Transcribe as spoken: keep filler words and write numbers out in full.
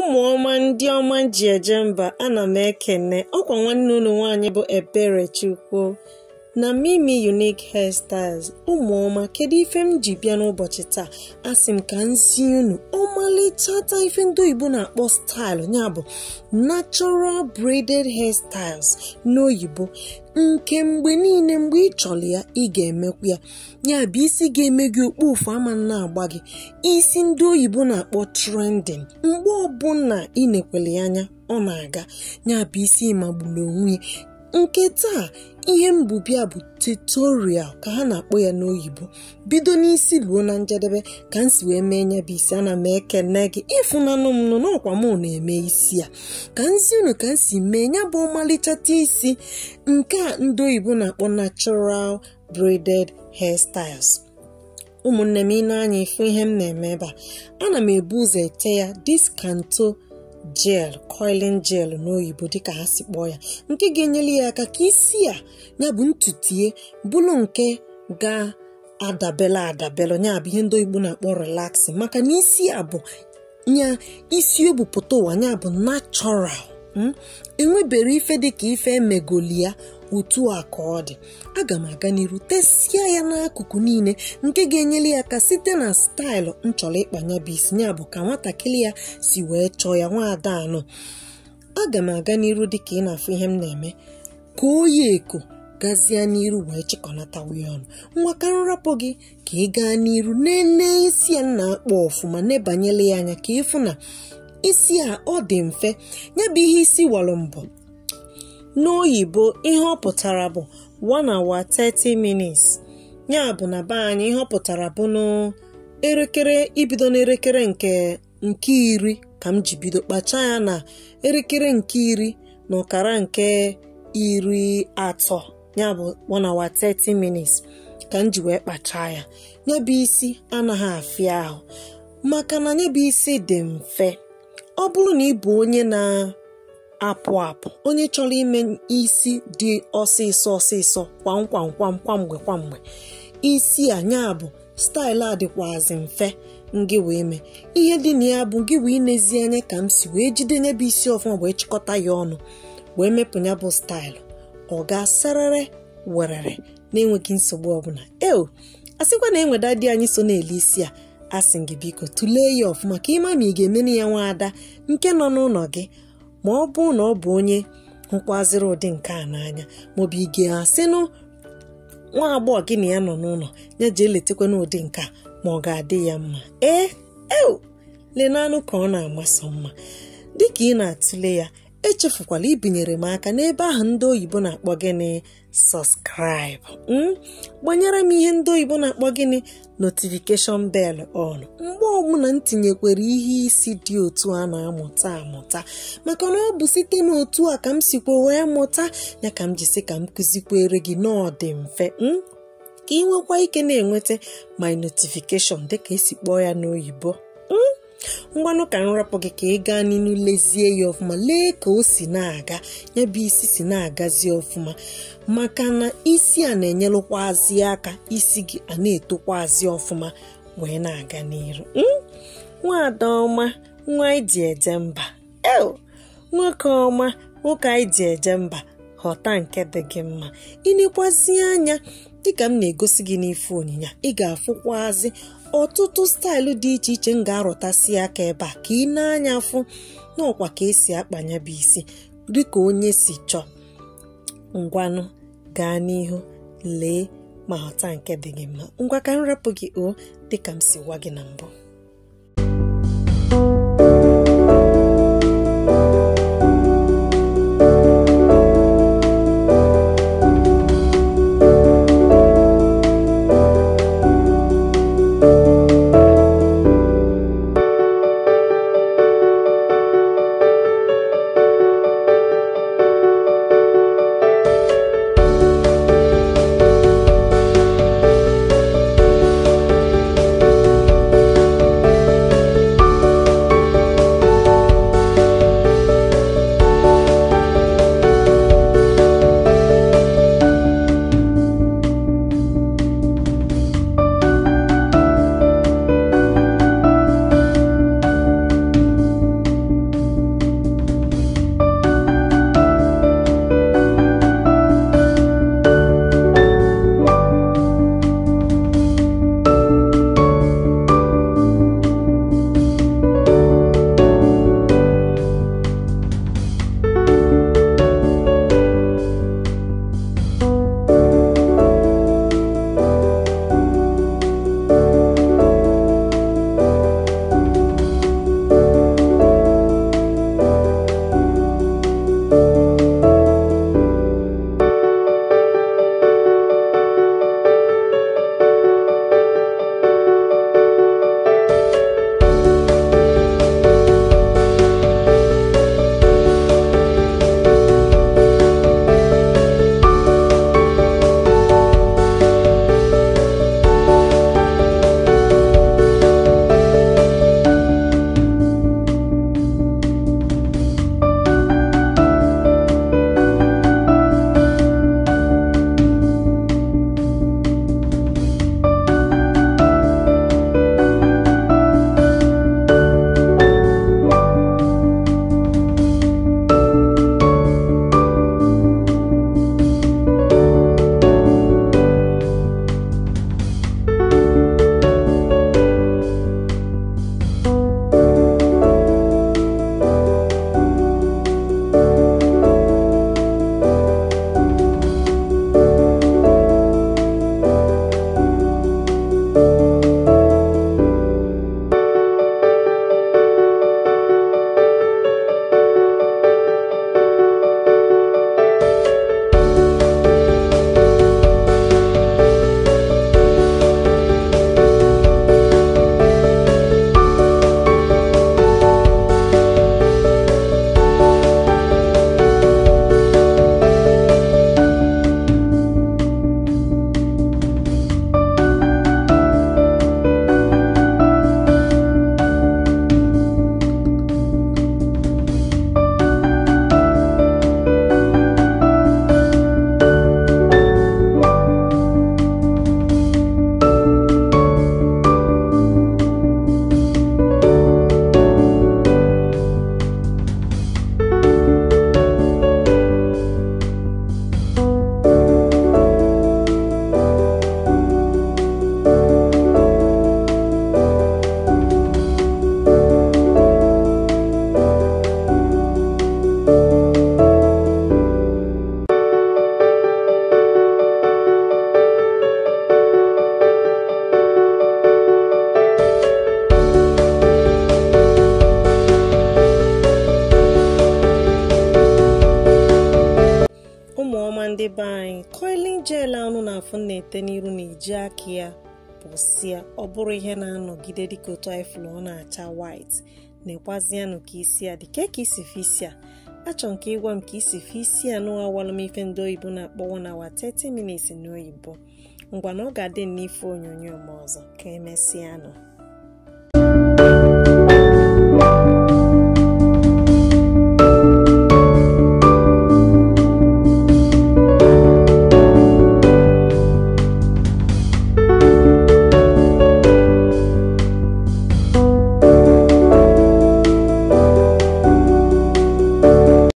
Ụmụọma ndị ọma ji eje mba, ana m ekene ọkwa nwanne unu nwaanyị bụ Eberechukwu na Mimi Unique Hairstyles. Ụmụọma, kedu ife m ji bịa n'ụbọchị taa? Asị m ka nzi unu ọmalịchata ife ndị oyibo na-akpọ style, ya bụ natural braided hairstyles n'oyibo, nke mgbe niile mgbe ị chọrọ ya ị ga-emekwa ya. Ya bụ isi ga-eme gị okpofu ama na-agba gị, isi ndị oyibo na-akpọ trending. Mgbe ọbụla ị nekwele anya ọ na-aga, ya bụ isi magburu onwe. Nke taa ihe mbubia bụ tutorial ka ha na-akpọ ya n'oyibo, bido n'isi luo na njedebe ka nsi wee mee nya bụ isi. Ana m ekene gị ịfụnanụ m nọ n'ọkwa m na-eme isi a ka nsi unu ka nsi mee nya bụ ọmalichata isi nke a ndị oyibo na-akpọ natural braided hairstyles. Ụmụnne m, ị na-anya ifu ihe m na-eme ebe a, ana m ebu ụzọ ete ya diskanto gel, coiling gel n'oyibo dịka ha si kpọọ ya, nke ga-enyere ya aka ka isi a ya bụ ntutie bụrụ nke ga-adabela adabela, ya bụ ihe ndị oyibo na-akpọ relaxing, maka na isi a bụ nya isi obupụta ụwa, ya bụ natural. enwebere ife dịka ife emegoli ya otu a ka ọ dị. Aga m aga n'iru tesia ya n'akụkụ niile, nke ga-enyere ya aka site na staịlụ m chọrọ ịkpanya bụ isi, ya bụ ka nwatakịrị ya si wee chọọ ya, nwaada anọ. Aga m aga n'iru dịka ị na-afụ ihe m na-eme ka oyi eko gazie n'iru wee chịkọnata ya ọnụ. Nwa ka nrapụ gị ka ị gaa n'iru nene isi ya na-akpọ ọfụma, nebanyele ya anya ka ịfụ na isi a ọ dị mfe. Ya bụ ihe isi walụ mbọ n'oyibo, ihe ọ pụtara bụ one hour thirty minutes. Ya bụ na be anyị ihe ọ pụtara bụ n'erekere, ibido n'erekere nke nke iri ka m ji bido kpacha ya na erekere nke iri na ọkara nke iri atọ. Ya bụ one hour thirty minutes ka m ji wee kpacha ya. Ya bụ isi anaghị afịa ahụ, maka na ya bụ isi dị mfe. Ọ bụrụ na ị bụ onye na-apụ apụ, onye chọrọ ime isi dị ọsịsọ ọsịsọ kwam kwam kwam kwamgbe kwamgbe, isi a ya bụ staịlụ a dịkwazị mfe ngị wee mee. Ihe dị na ya bụ gị wee nezi anya ka m si wee jide nye bụ isi ọfụma wee chịkọta ya ọnụ wee mepụ ya bụ staịlụ. Ọ ga-asarịrị werere na-enweghị nsogbu ọbụla. Eo, asịkwa na enweda dị anyị so na-ele isi a, asị gị biko tulee ya ọfụma ka ịma ma ị ga-emeni ya nwaada nke nọ n'ụlọ gị, ma ọ bụ na ọ bụ onye nkwaziri ụdị nke a n'anya, maọbụ ị ga-asịnụ nwa agbọghọ gị na ya nọ n'ụlọ ya jee letekwa n'ụdị nke a ma ọ ga-adị ya mma. Ee eo, lenanụ ka ọ na-amasị mma. Dịka ị na-atụle ya, echefukwala ibinyere m aka n'ebe ahụ ndị oyibo na-akpọ gịnị subscribe. Gbanyere m ihe ndị oyibo na-akpọ gịnị notification bell on, mgbe ọbụla m tinyekwere ihe isi dị otu a na-amụta amụta, maka na ọ bụ site n'otu a ka m sikwa wee mụta ya ka m jisi ka m kụzikwere gị n'ọdị mfe, ka ị nwekwa ike na-enweta my notification dịka esi kpọọ ya n'oyibo. Ngwanụ ka nrapụ gị ka ị gaa n'ihu lezie ya ọfụma, lee ka o si na-aga, ya bụ isi si na-agazi ọfụma, maka na isi a na-enyelụkwazi aka isi gị a na-etokwazi ọfụma wee na-aga n'iru. Nwaada ọma, nwa anyị ji eje mba. Eo, nwoke ọma, nwoke anyị ji eje mba, ghọta nke dị gị mma. Ịnekwazi anya dịka m na-egosi gị n'ife onyinye, ị ga-afụkwazi ọtụtụ staịlụ dị iche iche m ga-arụtasị aka ebe a ka ị na-anya afụ n'ọkwa ka esi akpanya bụ isi dịka onye si chọọ. Ngwanụ gaa n'ihu lee ma ghọta nke dị gị mma. Ngwa ka m rapụ gị o dịka m si gwa gị na mbụ. ndị be anyị, coiling gel anụ na-afụ na-ete n'iru na-eji aka ya pụsịa, ọ bụrụ ihe na-anọgide dịka otu anyị fụrụ ọ na-acha white. Na-ekwazianụ ka isi ya dị ka isi fisi a. Achọ nke ịgwa m ka isi fisi a n'awalụ m ife ndị oyibo na-akpọ one hour thirty minutes n'oyibo. Ngwa na ọ ga-adị n'ife onyonyo m ọzọ ka emesịanụ.